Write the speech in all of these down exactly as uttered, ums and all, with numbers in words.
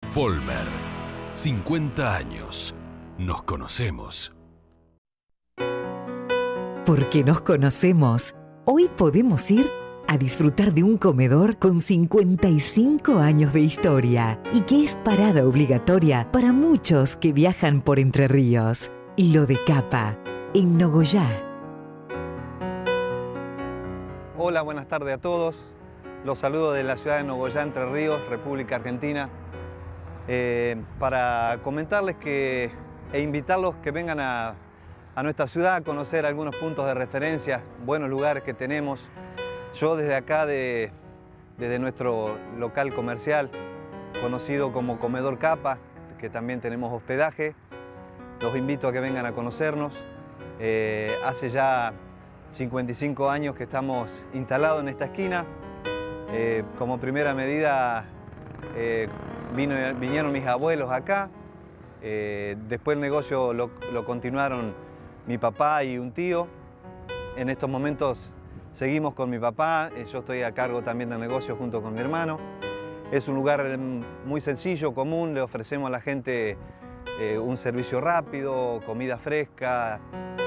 Folmer. cincuenta años. Nos conocemos. Porque nos conocemos, hoy podemos ir a disfrutar de un comedor con cincuenta y cinco años de historia y que es parada obligatoria para muchos que viajan por Entre Ríos. Y lo de Capa, en Nogoyá. Hola, buenas tardes a todos. Los saludo de la ciudad de Nogoyá, Entre Ríos, República Argentina, eh, para comentarles que, e invitarlos que vengan a, a nuestra ciudad a conocer algunos puntos de referencia, buenos lugares que tenemos. Yo desde acá, de, desde nuestro local comercial, conocido como Comedor Capa, que también tenemos hospedaje, los invito a que vengan a conocernos. Eh, hace ya cincuenta y cinco años que estamos instalados en esta esquina. Eh, como primera medida eh, vino, vinieron mis abuelos acá. Eh, después el negocio lo, lo continuaron mi papá y un tío. En estos momentos seguimos con mi papá. Eh, yo estoy a cargo también del negocio junto con mi hermano. Es un lugar muy sencillo, común. Le ofrecemos a la gente eh, un servicio rápido, comida fresca.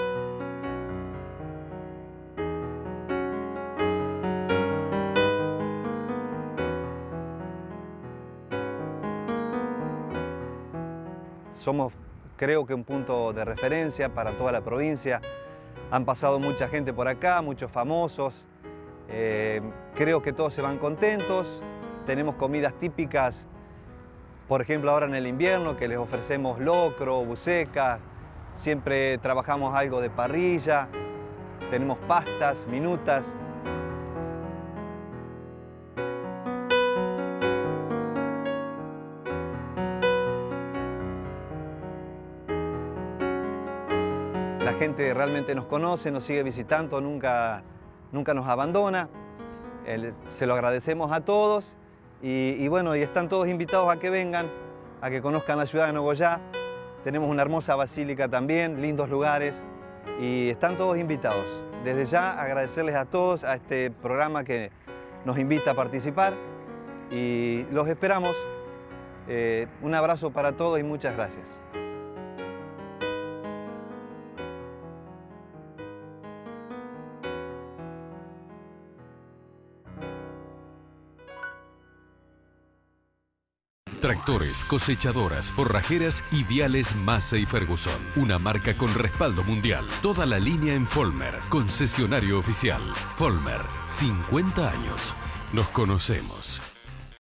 Somos, creo que, un punto de referencia para toda la provincia. Han pasado mucha gente por acá, muchos famosos. Eh, creo que todos se van contentos. Tenemos comidas típicas, por ejemplo, ahora en el invierno, que les ofrecemos locro, buceca. Siempre trabajamos algo de parrilla. Tenemos pastas, minutas. La gente realmente nos conoce, nos sigue visitando, nunca, nunca nos abandona. El, se lo agradecemos a todos y, y bueno, y están todos invitados a que vengan, a que conozcan la ciudad de Nogoyá. Tenemos una hermosa basílica también, lindos lugares y están todos invitados. Desde ya agradecerles a todos a este programa que nos invita a participar y los esperamos. Eh, un abrazo para todos y muchas gracias. Tractores, cosechadoras, forrajeras y viales Massey y Ferguson. Una marca con respaldo mundial. Toda la línea en Folmer, concesionario oficial. Folmer, cincuenta años. Nos conocemos.